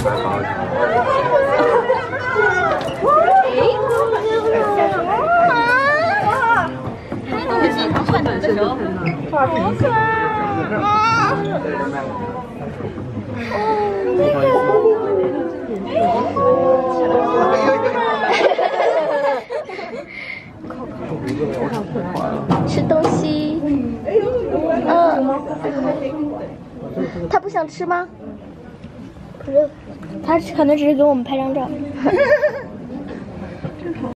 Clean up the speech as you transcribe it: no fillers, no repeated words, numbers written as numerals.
好可爱啊！吃东西。他不想吃吗？他可能只是给我们拍张照。